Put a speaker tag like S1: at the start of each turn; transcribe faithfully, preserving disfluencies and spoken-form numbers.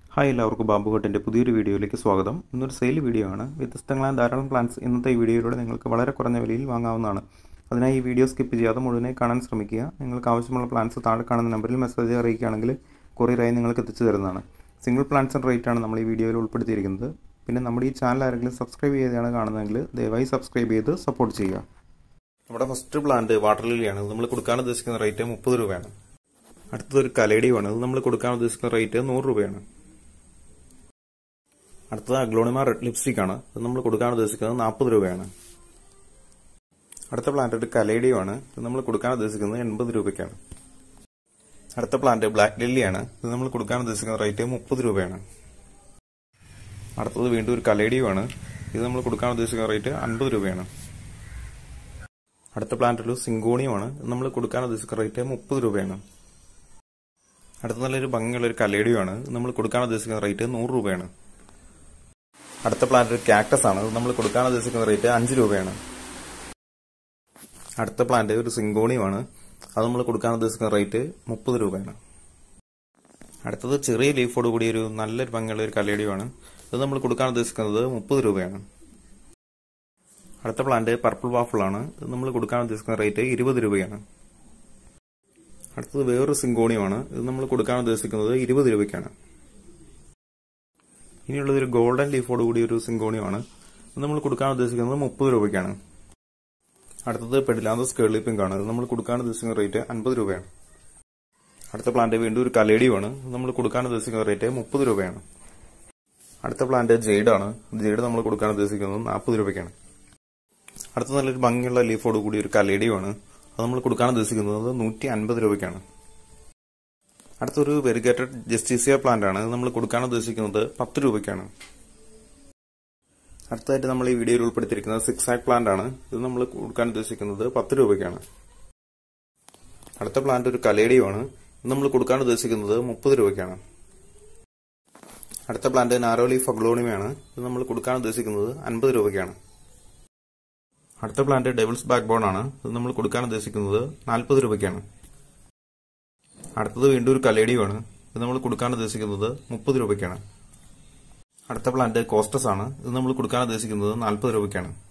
S1: Hi എല്ലാവർക്കും ബാബുഘട്ടിൻ്റെ പുതിയൊരു വീഡിയോയിലേക്ക് സ്വാഗതം. ഇന്നൊരു സെയിൽ വീഡിയോ ആണ്. വ്യത്യസ്തങ്ങളായ ധാരാളം പ്ലാൻസ് ഇന്നത്തെ ഈ വീഡിയോയിലൂടെ നിങ്ങൾക്ക് വളരെ കുറഞ്ഞ വിലയിൽ വാങ്ങാവുന്നതാണ്. അതിനായി ഈ വീഡിയോ സ്കിപ്പ് ചെയ്യാതെ മുഴുവനായി കാണാൻ ശ്രമിക്കുക. നിങ്ങൾക്ക് ആവശ്യമുള്ള പ്ലാൻസ് താഴെ കാണുന്ന നമ്പറിൽ മെസ്സേജ് അറിയിക്കുകയാണെങ്കിൽ കൊറിയറായി നിങ്ങൾക്ക് എത്തിച്ചു തരുന്നതാണ്. സിംഗിൾ പ്ലാൻസിൻ്റെ റേറ്റാണ് നമ്മൾ ഈ വീഡിയോയിൽ ഉൾപ്പെടുത്തിയിരിക്കുന്നത്. പിന്നെ നമ്മുടെ ഈ ചാനൽ ആരെങ്കിലും സബ്സ്ക്രൈബ് ചെയ്താണ് കാണുന്നതെങ്കിൽ ദയവായി സബ്സ്ക്രൈബ് ചെയ്ത് സപ്പോർട്ട് ചെയ്യുക. നമ്മുടെ ഫസ്റ്റ് പ്ലാന്റ് വാട്ടർ ലില്ലിയാണ്. നമ്മൾ കൊടുക്കാൻ ഉദ്ദേശിക്കുന്ന റേറ്റ് മുപ്പത് രൂപയാണ്. അടുത്തതൊരു കലേഡിയമാണ്. ഇത് നമ്മൾ കൊടുക്കാൻ ഉദ്ദേശിക്കുന്ന റേറ്റ് നൂറ് രൂപയാണ്. അടുത്തത് അഗ്ലോണിമ റെഡ് ലിപ്സ്റ്റിക് ആണ്. ഇത് നമ്മൾ കൊടുക്കാൻ ഉദ്ദേശിക്കുന്നത് നാൽപ്പത് രൂപയാണ്. അടുത്ത പ്ലാന്റ് ഒരു കലേഡിയമാണ്. ഇത് നമ്മൾ കൊടുക്കാൻ ഉദ്ദേശിക്കുന്നത് എൺപത് രൂപയ്ക്കാണ്. അടുത്ത പ്ലാന്റ് ബ്ലാക്ക് ലില്ലിയാണ്. ഇത് നമ്മൾ കൊടുക്കാൻ ഉദ്ദേശിക്കുന്ന റേറ്റ് മുപ്പത് രൂപയാണ്. അടുത്തത് വീണ്ടും ഒരു കലേഡിയമാണ്. ഇത് നമ്മൾ കൊടുക്കാൻ ഉദ്ദേശിക്കുന്ന റേറ്റ് അൻപത് രൂപയാണ്. അടുത്ത പ്ലാന്റ് ഒരു സിങ്കോണിയമാണ്. ഇത് നമ്മൾ കൊടുക്കാൻ ഉദ്ദേശിക്കുന്ന റേറ്റ് മുപ്പത് രൂപയാണ്. അടുത്ത നല്ലൊരു ഭംഗിയുള്ള ഒരു കലേഡിയമാണ്. ഇത് നമ്മൾ കൊടുക്കാൻ ഉദ്ദേശിക്കുന്ന റേറ്റ് നൂറ് രൂപയാണ്. അടുത്ത പ്ലാന്റ് ഒരു കാക്ടസ് ആണ്. ഇത് നമ്മൾ കൊടുക്കാൻ ഉദ്ദേശിക്കുന്ന റേറ്റ് അഞ്ച് രൂപയാണ്. അടുത്ത പ്ലാന്റ് ഒരു സിങ്കോണിയമാണ്. അത് നമ്മൾ കൊടുക്കാൻ ഉദ്ദേശിക്കുന്ന റേറ്റ് മുപ്പത് രൂപയാണ്. അടുത്തത് ചെറിയ ലീഫോട് കൂടി ഒരു നല്ലൊരു ഭംഗിയുള്ള ഒരു കലേഡിയമാണ്. ഇത് നമ്മൾ കൊടുക്കാൻ ഉദ്ദേശിക്കുന്നത് മുപ്പത് രൂപയാണ്. അടുത്ത പ്ലാന്റ് പർപ്പിൾ വാഫിൾ ആണ്. ഇത് നമ്മൾ കൊടുക്കാൻ ഉദ്ദേശിക്കുന്ന റേറ്റ് ഇരുപത് രൂപയാണ്. അടുത്തത് വേറൊരു സിങ്കോണിയമാണ്. ഇത് നമ്മൾ കൊടുക്കാൻ ഉദ്ദേശിക്കുന്നത് ഇരുപത് രൂപയ്ക്കാണ്. ഇനിയുള്ളത് ഒരു ഗോൾഡൻ ലീഫോട് കൂടി ഒരു സിങ്കോണിയമാണ്. ഇത് നമ്മൾ കൊടുക്കാൻ ഉദ്ദേശിക്കുന്നത് മുപ്പത് രൂപയ്ക്കാണ്. അടുത്തത് പെഡിലാന്തസ് കേർലി പിങ്ക് ആണ്. ഇത് നമ്മൾ കൊടുക്കാൻ ഉദ്ദേശിക്കുന്ന റേറ്റ് അൻപത് രൂപയാണ്. അടുത്ത പ്ലാന്റ് വീണ്ടും ഒരു കലേഡിയമാണ്. ഇത് നമ്മൾ കൊടുക്കാൻ ഉദ്ദേശിക്കുന്ന റേറ്റ് മുപ്പത് രൂപയാണ്. അടുത്ത പ്ലാന്റ് ജെയ്ഡ് ആണ്. ജെയ്ഡ് നമ്മൾ കൊടുക്കാൻ ഉദ്ദേശിക്കുന്നത് നാൽപ്പത് രൂപയ്ക്കാണ്. അടുത്ത നല്ലൊരു ഭംഗിയുള്ള ലീഫോട് കൂടി ഒരു കലേഡിയമാണ്. അത് നമ്മൾ കൊടുക്കാൻ ഉദ്ദേശിക്കുന്നത് നൂറ്റി അൻപത് രൂപയ്ക്കാണ്. അടുത്തൊരു വെരിഗേറ്റഡ് ജസ്റ്റീസിയ പ്ലാന്റ് ആണ്. ഇത് നമ്മൾ കൊടുക്കാൻ ഉദ്ദേശിക്കുന്നത് പത്ത് രൂപയ്ക്കാണ്. അടുത്തതായിട്ട് നമ്മൾ ഈ വീഡിയോയിൽ ഉൾപ്പെടുത്തിയിരിക്കുന്നത് സിക്സ് ആക് പ്ലാന്റ് ആണ്. ഇത് നമ്മൾ കൊടുക്കാൻ ഉദ്ദേശിക്കുന്നത് പത്ത് രൂപയ്ക്കാണ്. അടുത്ത പ്ലാന്റ് ഒരു കലേഡിയമാണ്. ഇത് നമ്മൾ കൊടുക്കാൻ ഉദ്ദേശിക്കുന്നത് മുപ്പത് രൂപയ്ക്കാണ്. അടുത്ത പ്ലാന്റ് നാരോ ലീഫ് അഗ്ലോണിമയാണ്. ഇത് നമ്മൾ കൊടുക്കാൻ ഉദ്ദേശിക്കുന്നത് അൻപത് രൂപയ്ക്കാണ്. അടുത്ത പ്ലാന്റ് ഡെവിൾസ് ബാക്ക് ബോൺ ആണ്. ഇത് നമ്മൾ കൊടുക്കാൻ ഉദ്ദേശിക്കുന്നത് നാൽപ്പത് രൂപയ്ക്കാണ്. അടുത്തത് വീണ്ടും ഒരു കലേഡിയമാണ്. ഇത് നമ്മൾ കൊടുക്കാൻ ഉദ്ദേശിക്കുന്നത് മുപ്പത് രൂപയ്ക്കാണ്. അടുത്ത പ്ലാന്റ് കോസ്റ്റസ് ആണ്. ഇത് നമ്മൾ കൊടുക്കാൻ ഉദ്ദേശിക്കുന്നത് നാൽപ്പത് രൂപയ്ക്കാണ്.